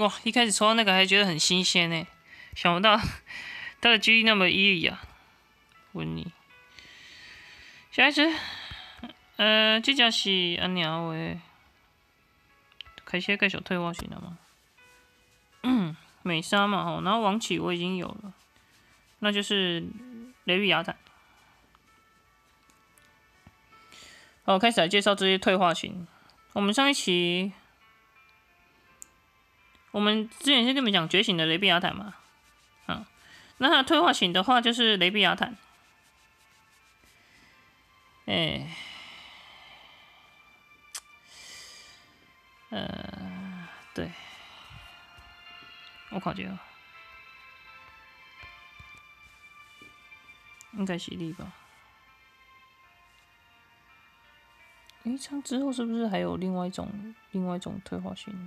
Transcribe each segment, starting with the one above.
哇，一开始抽到那个还觉得很新鲜呢，想不到它的几率那么低啊！问你，下一只，这只是安鸟诶，开始介绍退化型了吗？美莎嘛，吼，然后王启我已经有了，那就是雷比亚坦。好，开始来介绍这些退化型。我们上一期，我们之前先跟你们讲觉醒的雷比亚坦嘛，那它的退化型的话就是雷比亚坦，对，我看一下，应该是力吧。这样之后是不是还有另外一种退化型？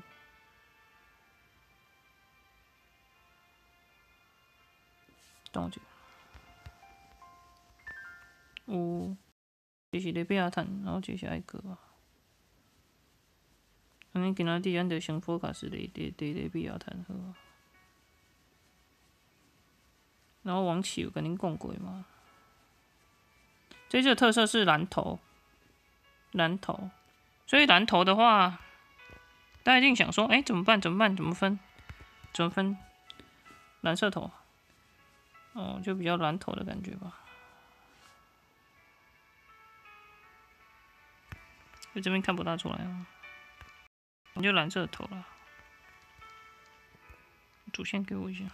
等我一下，有，这是雷比亚坦，然后这是艾格啊。安尼今仔日咱就先播卡是雷比亚坦好啊。然后王启有跟您讲过嘛？这只的特色是蓝头，所以蓝头的话，大家一定想说，怎么办？怎么分？蓝色头，就比较蓝头的感觉吧。就这边看不大出来哦，我就蓝色头了。主线给我一下。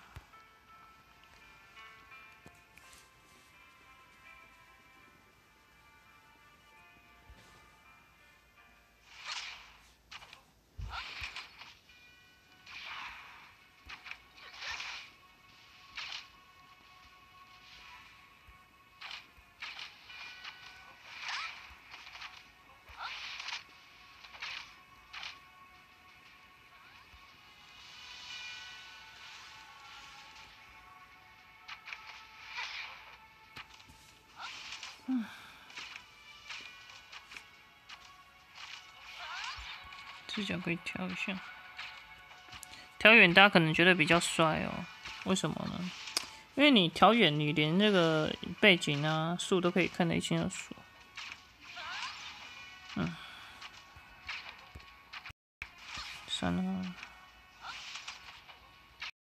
视角可以调一下，调远大家可能觉得比较帅哦。为什么呢？因为你调远，你连那个背景啊、树都可以看得一清二楚。算了。